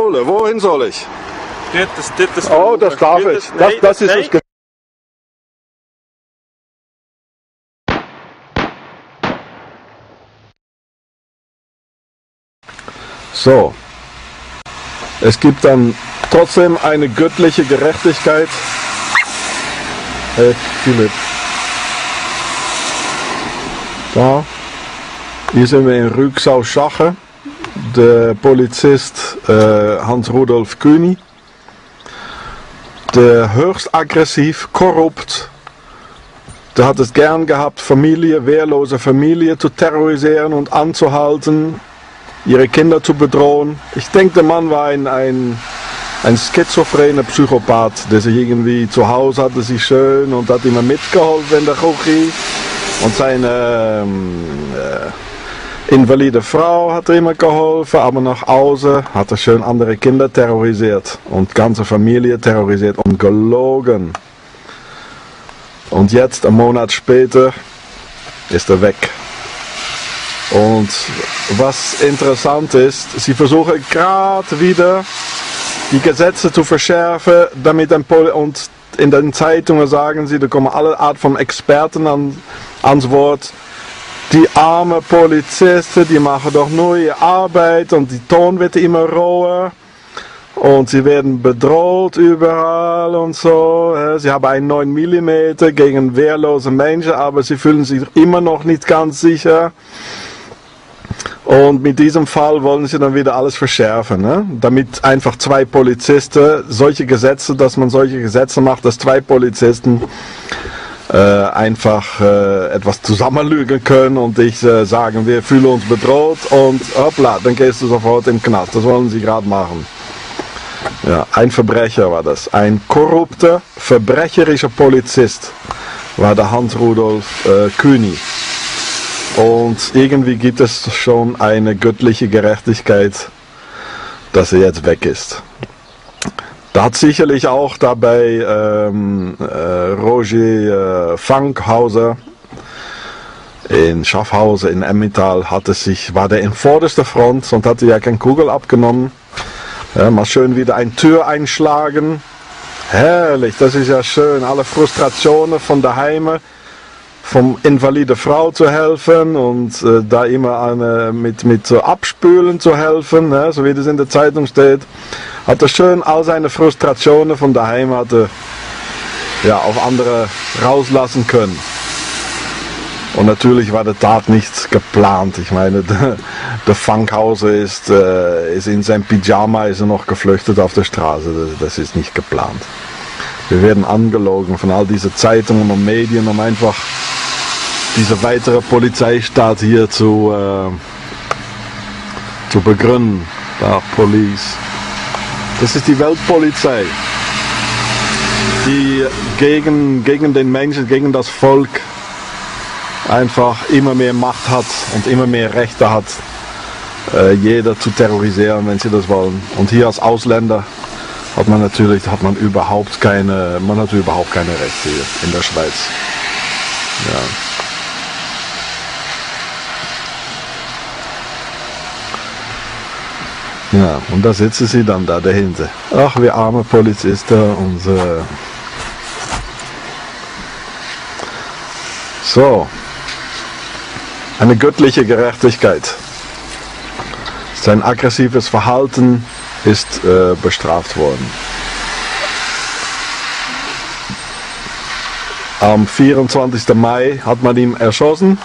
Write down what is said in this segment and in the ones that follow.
Schule. Wohin soll ich? Das Oh, das darf ich. Das ist es. So. Es gibt dann trotzdem eine göttliche Gerechtigkeit. Hey, Philipp. Da. Hier sind wir in Rügsau-Schache. Der Polizist Hans-Rudolf Kühni. Der höchst aggressiv, korrupt. Der hat es gern gehabt, Familie, wehrlose Familie zu terrorisieren und anzuhalten, ihre Kinder zu bedrohen. Ich denke, der Mann war ein schizophrener Psychopath, der sich irgendwie zu Hause hatte, sich schön und hat immer mitgeholfen, wenn der Kochi und seine invalide Frau hat er immer geholfen, aber nach Hause hat er schön andere Kinder terrorisiert und ganze Familie terrorisiert und gelogen. Und jetzt, einen Monat später, ist er weg. Und was interessant ist, sie versuchen gerade wieder die Gesetze zu verschärfen, damit und in den Zeitungen sagen sie, da kommen alle Art von Experten ans Wort. Die armen Polizisten, die machen doch nur ihre Arbeit und die Ton wird immer roher und sie werden bedroht überall und so. Sie haben einen 9 mm gegen wehrlose Menschen, aber sie fühlen sich immer noch nicht ganz sicher. Und mit diesem Fall wollen sie dann wieder alles verschärfen, ne? Damit einfach zwei Polizisten, dass man solche Gesetze macht, dass zwei Polizisten einfach etwas zusammenlügen können und dich sagen, wir fühlen uns bedroht und hoppla, dann gehst du sofort im Knast. Das wollen sie gerade machen. Ja, ein Verbrecher war das. Ein korrupter, verbrecherischer Polizist war der Hans-Rudolf Kühni. Und irgendwie gibt es schon eine göttliche Gerechtigkeit, dass er jetzt weg ist. Da hat sicherlich auch dabei Roger Fankhauser in Schaffhausen in Emmental war der in vorderster Front und hatte ja keine Kugel abgenommen. Ja, mal schön wieder eine Tür einschlagen. Herrlich, das ist ja schön. Alle Frustrationen von daheim, vom invalide Frau zu helfen und da immer mit so Abspülen zu helfen, ne, so wie das in der Zeitung steht. Hat er schön all seine Frustrationen von daheim auf andere rauslassen können. Und natürlich war der Tat nichts geplant. Ich meine, der Fankhauser ist in seinem Pyjama noch geflüchtet auf der Straße. Das ist nicht geplant. Wir werden angelogen von all diesen Zeitungen und Medien, um einfach diese weitere Polizeistaat hier zu begründen. Da, Police. Das ist die Weltpolizei, die gegen den Menschen, gegen das Volk einfach immer mehr Macht hat und immer mehr Rechte hat, jeder zu terrorisieren, wenn sie das wollen. Und hier als Ausländer hat man überhaupt keine Rechte hier in der Schweiz. Ja. Ja, und da sitzen sie dann da dahinter. Ach, wir arme Polizisten und so. Eine göttliche Gerechtigkeit. Sein aggressives Verhalten ist bestraft worden. Am 24. Mai hat man ihn erschossen.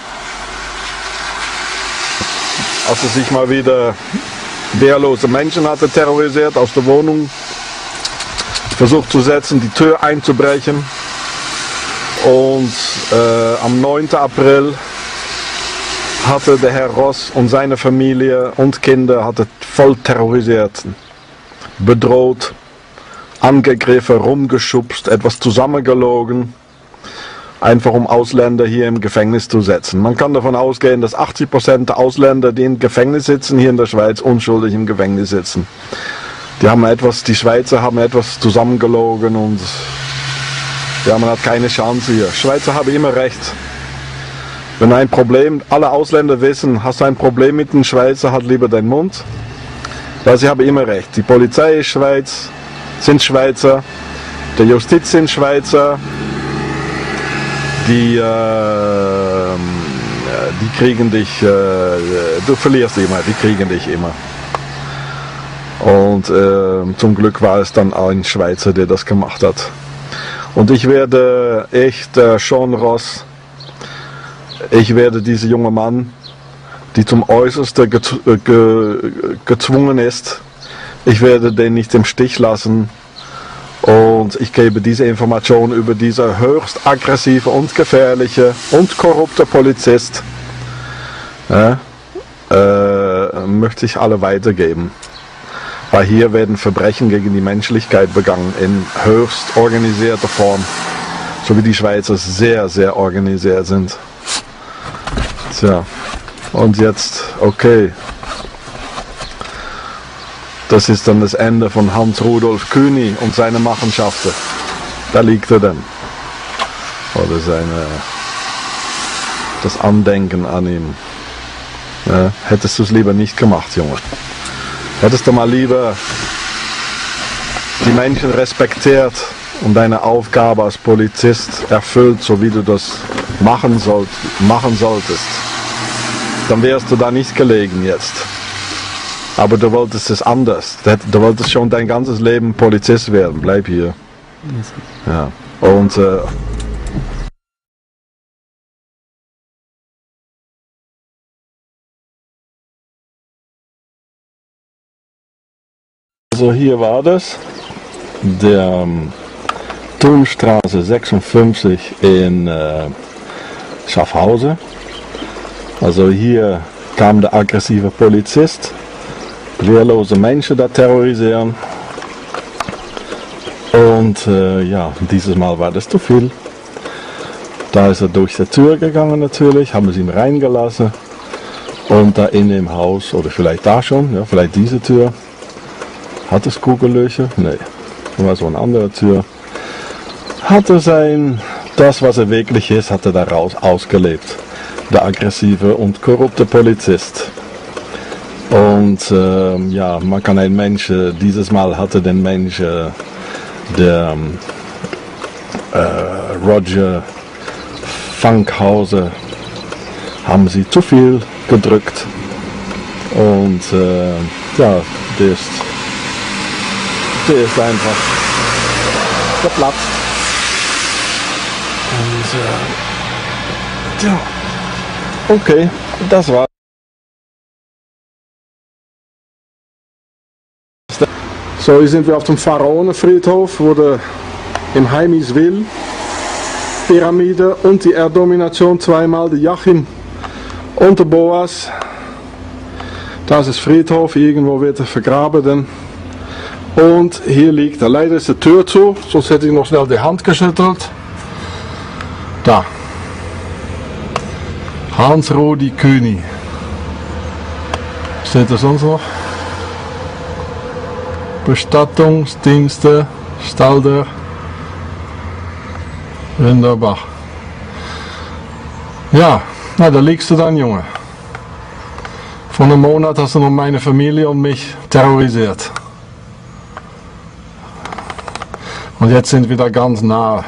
Als er sich mal wieder wehrlose Menschen hatte terrorisiert, aus der Wohnung versucht zu setzen, die Tür einzubrechen. Und am 9. April hatte der Herr Ross und seine Familie und Kinder voll terrorisiert, bedroht, angegriffen, rumgeschubst, etwas zusammengelogen, einfach um Ausländer hier im Gefängnis zu setzen. Man kann davon ausgehen, dass 80% der Ausländer, die im Gefängnis sitzen, hier in der Schweiz unschuldig im Gefängnis sitzen. Die Schweizer haben etwas zusammengelogen und ja, man hat keine Chance hier. Schweizer haben immer recht. Wenn alle Ausländer wissen, hast du ein Problem mit den Schweizer, halt lieber deinen Mund. Weil sie haben immer recht. Die Polizei ist sind Schweizer, die Justiz sind Schweizer, die kriegen dich, du verlierst immer, die kriegen dich immer. Und zum Glück war es dann ein Schweizer, der das gemacht hat. Und ich werde echt, Sean Ross, ich werde diese junge Mann, die zum Äußersten gezwungen ist, ich werde den nicht im Stich lassen. Und ich gebe diese Information über diese höchst aggressive und gefährliche und korrupte Polizist, möchte ich alle weitergeben. Weil hier werden Verbrechen gegen die Menschlichkeit begangen in höchst organisierter Form. So wie die Schweizer sehr, sehr organisiert sind. Tja, und jetzt, okay. Das ist dann das Ende von Hans-Rudolf Kühni und seine Machenschaften. Da liegt er dann. Oder das Andenken an ihm. Ja, hättest du es lieber nicht gemacht, Junge. Hättest du mal lieber die Menschen respektiert und deine Aufgabe als Polizist erfüllt, so wie du das machen solltest. Dann wärst du da nicht gelegen jetzt. Aber du wolltest es anders. Du wolltest schon dein ganzes Leben Polizist werden. Bleib hier. Ja. Und also hier war das. Der Turmstraße 56 in Schaffhausen. Also hier kam der aggressive Polizist. Wehrlose Menschen da terrorisieren. Und ja, dieses Mal war das zu viel. Da ist er durch die Tür gegangen natürlich, haben sie ihn reingelassen. Und da in dem Haus, oder vielleicht da schon, ja, vielleicht diese Tür. Hat es Kugellöcher? Nee, das war so eine andere Tür. Hat er das was er wirklich ist, hat er daraus ausgelebt. Der aggressive und korrupte Polizist. Und ja, man kann einen Menschen, dieses Mal hatte den Mensch, der Roger Funkhauser, haben sie zu viel gedrückt. Und ja, der ist einfach geplatzt. Und ja, okay, das war's. So, hier sind wir auf dem Pharaonenfriedhof, wo im Heimiswil Pyramide und die Erddomination zweimal, der Jachim und der Boas. Da ist das Friedhof, irgendwo wird er vergraben. Und hier liegt er. Leider ist die Tür zu, sonst hätte ich noch schnell die Hand geschüttelt. Da. Hans-Rudi Kühni. Steht da sonst noch? Bestattungsdienste, Stalder, Rinderbach. Ja, na, da liegst du dann, Junge. Vor einem Monat hast du noch meine Familie und mich terrorisiert. Und jetzt sind wir da ganz nah.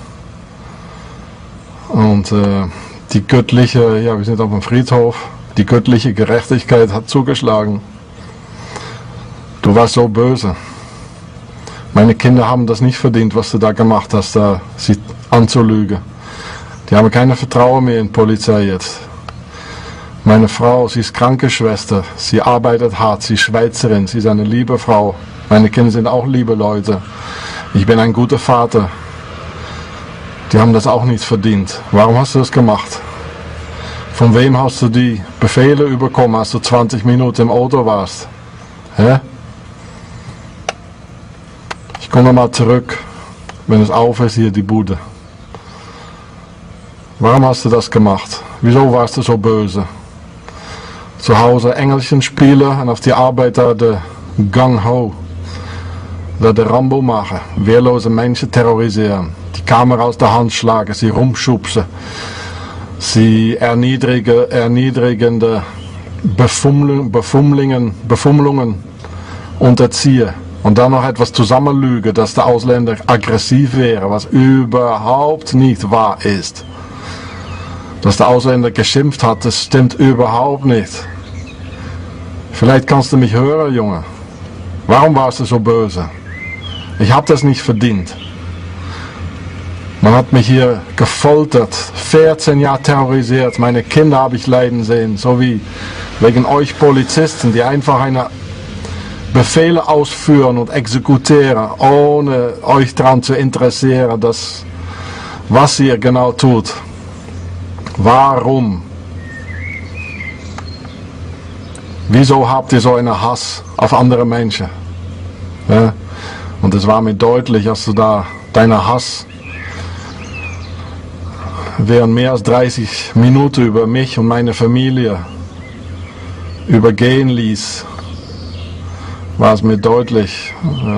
Und die göttliche, ja, wir sind auf dem Friedhof, die göttliche Gerechtigkeit hat zugeschlagen. Du warst so böse. Meine Kinder haben das nicht verdient, was du da gemacht hast, da sie anzulügen. Die haben keine Vertrauen mehr in die Polizei jetzt. Meine Frau, sie ist Krankenschwester, sie arbeitet hart, sie ist Schweizerin, sie ist eine liebe Frau. Meine Kinder sind auch liebe Leute. Ich bin ein guter Vater. Die haben das auch nicht verdient. Warum hast du das gemacht? Von wem hast du die Befehle bekommen, als du 20 Minuten im Auto warst? Hä? Ich komme mal zurück, wenn es auf ist, hier die Bude. Warum hast du das gemacht? Wieso warst du so böse? Zu Hause Engelchen spielen und auf die Arbeit da de Gang Ho. Da de Rambo machen, wehrlose Menschen terrorisieren, die Kamera aus der Hand schlagen, sie rumschubsen, sie erniedrigende Befummlungen und erziehe und dann noch etwas zusammenlüge, dass der Ausländer aggressiv wäre, was überhaupt nicht wahr ist. Dass der Ausländer geschimpft hat, das stimmt überhaupt nicht. Vielleicht kannst du mich hören, Junge. Warum warst du so böse? Ich habe das nicht verdient. Man hat mich hier gefoltert, 14 Jahre terrorisiert, meine Kinder habe ich leiden sehen, so wie wegen euch Polizisten, die einfach eine Befehle ausführen und exekutieren, ohne euch daran zu interessieren, was ihr genau tut. Warum? Wieso habt ihr so einen Hass auf andere Menschen? Ja? Und es war mir deutlich, als du da deinen Hass während mehr als 30 Minuten über mich und meine Familie übergehen ließ, war es mir deutlich.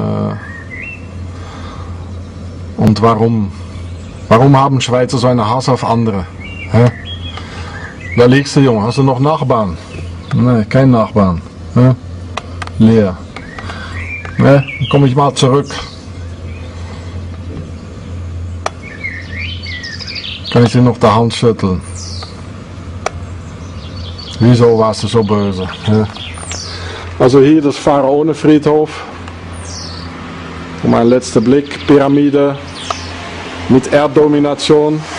Und warum? Warum haben Schweizer so einen Hass auf andere? Hä? Da liegst du, Junge. Hast du noch Nachbarn? Nein, kein Nachbarn. Hä? Leer. Ne? Dann komme ich mal zurück. Kann ich dir noch die Hand schütteln? Wieso warst du so böse? Ja. Also hier das Pharaonenfriedhof. Und mein letzter Blick, Pyramide mit Erddomination.